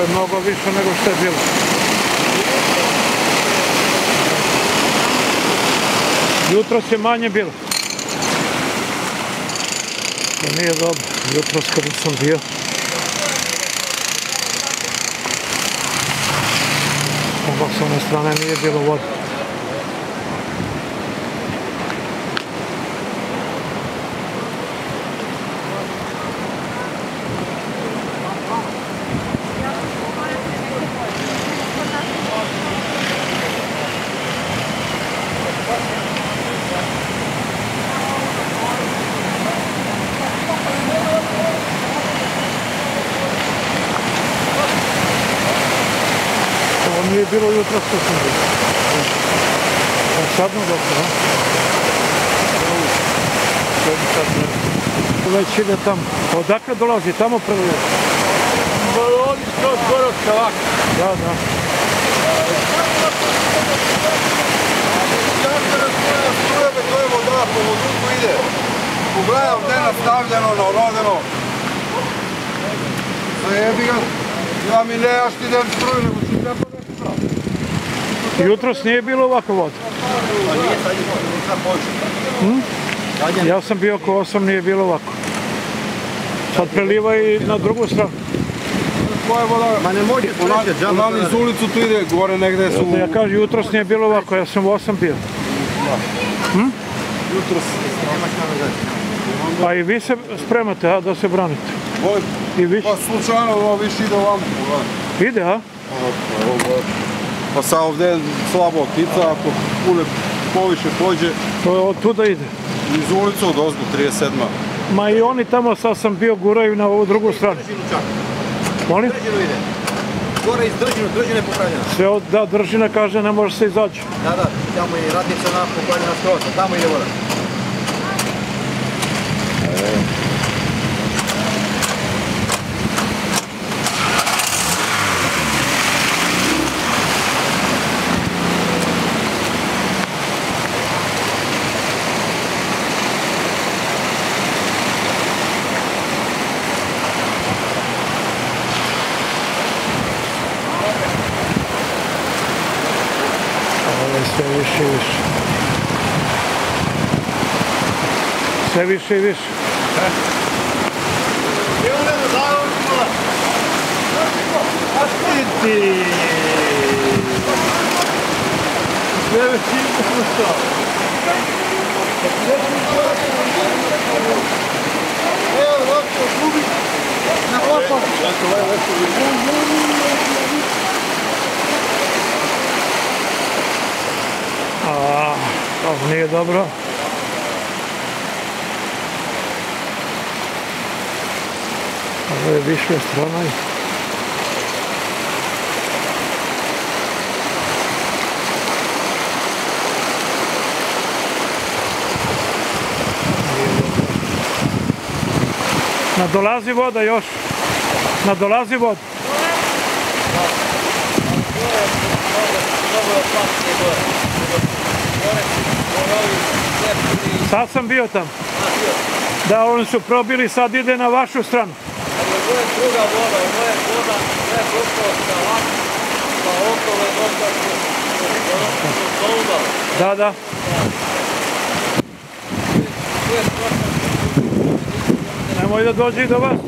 je mnogo više nego što je bilo. Jutros je manje bilo. To nije dobro. Jutros kada sam bio. Ovo s one strane nije bilo vode. Nije bilo jutro što sam bio. Sadno dobro, ha? Već ide tamo. Odakle dolazi? Tamo prvo je? Oni što skoro skavak. Da, da. To je voda, po voduku ide. Pogledam gdje je nastavljeno, narodeno. Zajebi ga. Ja mi ne jaš ti dem struju, nego ću treba nešto pravi. Jutros nije bilo ovako voda. Pa nije, sad je sad počeo. Ja sam bio oko 8, nije bilo ovako. Sad preliva i na drugu stranu. Koja je voda? Ma ne može treće, džaba. Ona iz ulicu tu ide, gore negdje su... Ja kažem, jutros nije bilo ovako, ja sam u 8 bio. Jutros... A i vi se spremate, a, da se branite? I vi? Pa slučajno, ovo više ide ovamo. Ide, a? Pa sad ovdje je slabo otica, ako puno poviše pođe... To je od tuda ide? Iz ulicu od ozgo, 37. Ma i oni tamo, sad sam bio, guraju na ovu drugu stranu. Držinu čak. Molim? Držinu ide. Gore iz držine je popravljena. Sve od, da, držina kaže, ne može se izaći. Da, tamo je radnica popravljena skroz, tamo ide voda. Sve više i više. Sve više i više. Ti! Sve veći što? Evo, ovako, gubi. Na opa. Ovo nije dobro. Ovo je više strana. Nadolazi voda još. Nadolazi voda. Sad sam bio tamo. Da, oni su probili, sad ide na vašu stranu. Ovo je druga voda, ovo je voda, sve je došlo sa lak, pa okolo je došlo. Da. Nemoj da dođe i do vas.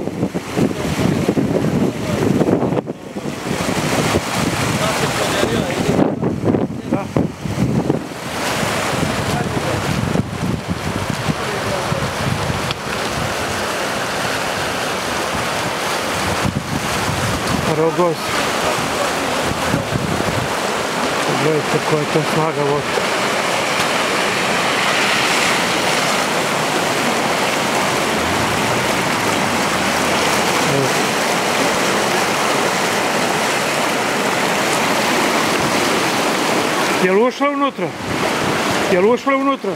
Rogos. Gledajte koja je to snaga vode. Jel ušla unutra? Jel ušla unutra?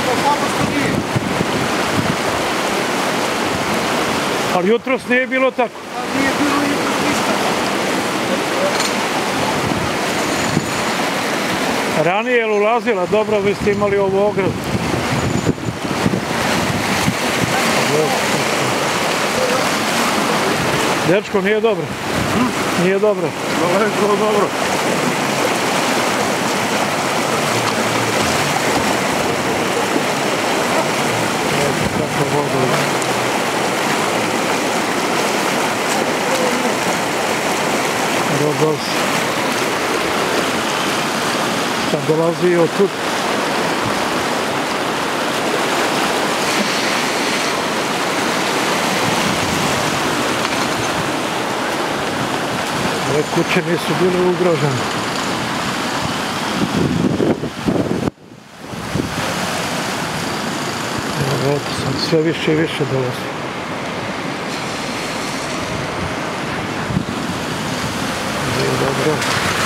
Ali jutros nije bilo tako. Nije bilo jutros ništa. Ranije je ulazila, dobro, vi ste imali ovu ogradu. Dečko, nije dobro. Nije dobro. Daleko dobro. Kako vodu. Rodos. Sam dolazio tu. Ove kuće nisu bile ugrožene. Evo, sad sve više i više dolazi. Nije dobro.